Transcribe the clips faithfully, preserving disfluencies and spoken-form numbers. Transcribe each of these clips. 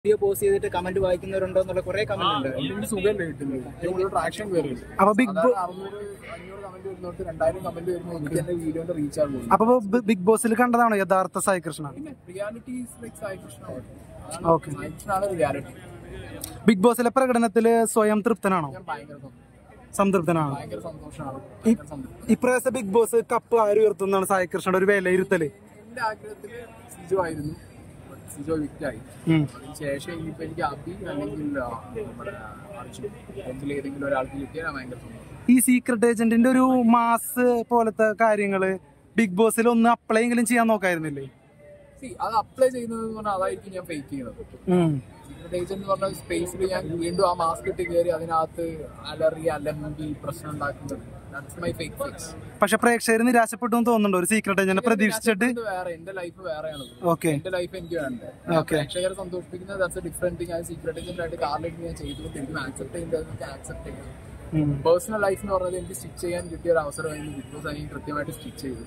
Video post ചെയ്തിട്ട് comment വായിക്കുന്നവരുണ്ടോ എന്നുള്ള കുറെ കമന്റ് ഉണ്ട്. സുഖമല്ലേ കിട്ടുന്നത്, ട്രാക്ഷൻ കയറില്ല. അപ്പൊ ബിഗ് ബോസ് അറുന്നൂറ് അഞ്ഞൂറ് കമന്റ് വരുന്നോട്ട് രണ്ടായിരം കമന്റ് വരുമ്പോൾ എനിക്ക് എന്റെ വീഡിയോന്റെ റീച്ച് ആകും. അപ്പൊ ബിഗ് ബോസിൽ കണ്ടതാണോ യഥാർത്ഥ സായി കൃഷ്ണ? Reality Sai Krishna okay. ആണ് റിയാലിറ്റി. ബിഗ് ബോസിലെ പ്രകടനത്തില് സ്വയം തൃപ്തനാണോ? ഞാൻ ഭയങ്കര സംതൃപ്തനാണ്. ഭയങ്കര സന്തോഷമാണ്. ഇപ്രാവശ്യത്തെ ബിഗ് ബോസ് കപ്പ് ആര് ഉയർത്തുന്നതാണ് സായി കൃഷ്ണയുടെ ഒരു വിലയിരുത്തല്? എന്റെ ആഗ്രഹത്തില് സിജോ ആയിരുന്നു, സിജോ വിക്റ്റായി. അതിനുശേഷം ഇനിയിപ്പോ എനിക്ക് അബി അല്ലെങ്കിൽ നമ്മുടെ അർജുൻ ഏതെങ്കിലും ഒരാൾക്ക് കിട്ടിയാൽ ഭയങ്കര സന്തോഷം. ഈ സീക്രട്ട് ഏജന്റിന്റെ ഒരു മാസ് പോലത്തെ കാര്യങ്ങള് ബിഗ് ബോസിൽ ഒന്ന് അപ്ലൈ എങ്കിലും ചെയ്യാൻ നോക്കായിരുന്നില്ലേ? അത് അപ്ലൈ ചെയ്യുന്നത് പറഞ്ഞാൽ അതായിരിക്കും ഞാൻ ഫേക്ക് ചെയ്യുന്നത്. സീക്രട്ട് ഏജന്റ് എന്ന് പറഞ്ഞ സ്പേസിൽ ഞാൻ വീണ്ടും ആ മാസ്ക് ഇട്ട് കയറി അതിനകത്ത് അലറി അല്ലെങ്കിൽ പ്രശ്നം ഉണ്ടാക്കുന്നത്. പക്ഷെ പ്രേക്ഷകർ നിരാശപ്പെട്ടു തോന്നുന്നുണ്ടോ ഒരു സീക്രട്ട് ഏജന്റ് പ്രതീക്ഷിച്ചിട്ട്? വേറെ എന്റെ ലൈഫ് വേറെയാണ്. ഓക്കെ, എന്റെ ലൈഫ് എനിക്ക് വേണ്ടത് പ്രേക്ഷകരെ സന്തോഷിപ്പിക്കുന്നത്. That's a different thing. ഞാൻ സീക്രട്ട് ഏജന്റ് ആയിട്ട് കാറിലേക്ക് ഞാൻ ചെയ്തിട്ട് എനിക്ക് ആക്സെപ്റ്റ് ചെയ്യുന്നത് ആക്സെപ്റ്റ് ചെയ്യാം. പേഴ്സണൽ ലൈഫ് എന്ന് പറഞ്ഞത് എനിക്ക് സ്റ്റിച്ച് ചെയ്യാൻ കിട്ടിയ ഒരു അവസരമായിരുന്നു. ബിഗ് ബോസ് ആയി കൃത്യമായിട്ട് സ്റ്റിച്ച് ചെയ്തു.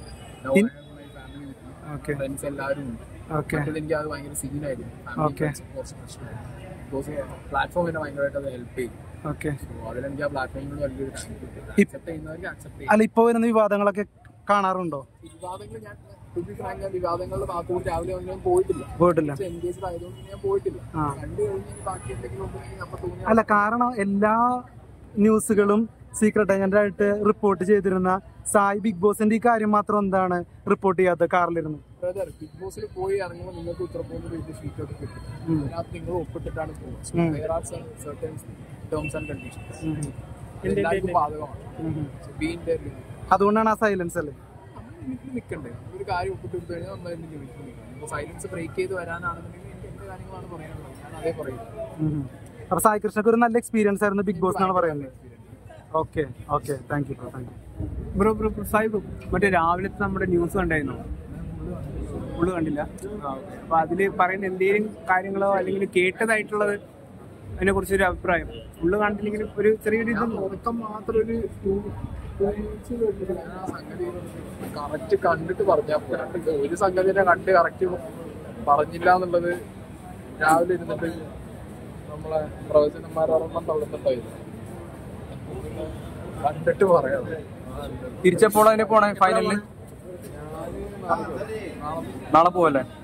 ഫ്രണ്ട്സ് എല്ലാവരും ഉണ്ട്. എനിക്ക് അത് ഭയങ്കര സീനായിരുന്നു. കുറച്ച് പ്രശ്നമായിരുന്നു. ബിക്കോസ് പ്ലാറ്റ്ഫോം എന്നെ ഭയങ്കരമായിട്ട് അത് ഹെൽപ്പ് ചെയ്തു. അതിലെനിക്ക് ആ പ്ലാറ്റ്ഫോമിൽ വലിയൊരു അക്സെപ്റ്റ് ചെയ്യുന്നവർക്ക് അക്സെപ്റ്റ് ചെയ്യും. അല്ല, ഇപ്പൊ വരുന്ന വിവാദങ്ങളൊക്കെ കാണാറുണ്ടോ? വിവാദങ്ങൾ ഞാൻ ഞാൻ വിവാദങ്ങളുടെ ഭാഗത്തോട്ട് രാവിലെ ഒന്നും പോയിട്ടില്ല പോയിട്ടില്ല എൻഗേജ്ഡ് ആയതുകൊണ്ട് ഞാൻ പോയിട്ടില്ല. കണ്ടു കഴിഞ്ഞാൽ ബാക്കി എന്തെങ്കിലും നമ്മൾ തോന്നിയ അല്ല, കാരണം എല്ലാ ന്യൂസുകളും സീക്രട്ട് ഏജന്റ് ആയിട്ട് റിപ്പോർട്ട് ചെയ്തിരുന്ന സായി ബിഗ് ബോസിന്റെ ഈ കാര്യം മാത്രം എന്താണ് റിപ്പോർട്ട് ചെയ്യാത്ത കാറിലിരുന്നു? ബിഗ് ബോസിൽ പോയി ഇറങ്ങുമ്പോൾ നിങ്ങൾക്ക് ഉത്തരപ്രദേശ് വീട്ടിൽ സീറ്റ് ഒക്കെ കിട്ടും. അതിനകത്ത് നിങ്ങൾ ഒപ്പിട്ടിട്ടാണ് പോകുന്നത്. ടേംസ് ആൻഡ് കണ്ടീഷൻസ് എല്ലാവർക്കും ബാധകമാണ്. അതുകൊണ്ടാണ് ആ സൈലൻസ് അല്ലേ? എനിക്ക് നിൽക്കണ്ടേ ഒരു കാര്യം ഒപ്പിട്ട് എടുത്തു കഴിഞ്ഞാൽ നമ്മൾ എനിക്ക് നിൽക്കുന്നത്. സൈലൻസ് ബ്രേക്ക് ചെയ്ത് വരാനാണെന്നുണ്ടെങ്കിൽ എനിക്ക് എന്റെ കാര്യങ്ങളാണ് പറയാനുള്ളത്. ഞാൻ അതേ പറയുന്നത്. അപ്പൊ സായി കൃഷ്ണക്ക് ഒരു നല്ല എക്സ്പീരിയൻസ് ആയിരുന്നു ബിഗ് ബോസ് എന്നാണ് പറയുന്നത്. Okay okay thank you thank you bro bro Sahib മറ്റേ രാവിലത്തെ നമ്മുടെ ന്യൂസ് കണ്ടായിരുന്നോ? ഫുള്ള് കണ്ടില്ല. അപ്പൊ അതില് പറയുന്ന എന്തെങ്കിലും കാര്യങ്ങളോ അല്ലെങ്കിൽ കേട്ടതായിട്ടുള്ളത് അതിനെ കുറിച്ചൊരു അഭിപ്രായം ഫുള്ള് കണ്ടില്ലെങ്കിൽ ഒരു ചെറിയൊരു ഇത് തുടക്കം മാത്രം ഒരു കറക്റ്റ് കണ്ടിട്ട് പറഞ്ഞാൽ ഒരു സംഗതിനെ കണ്ട് കറക്റ്റ് പറഞ്ഞില്ല എന്നുള്ളത് രാവിലെ ഇരുന്നിട്ട് നമ്മളെ പ്രവചനന്മാരൊരെണ്ണം തള്ളുന്നുണ്ടായിരുന്നു. കണ്ടിട്ട് പറയാം. തിരിച്ചപ്പോൾ അതിന് പോണേ ഫൈനലില് നാളെ പോവല്ലേ?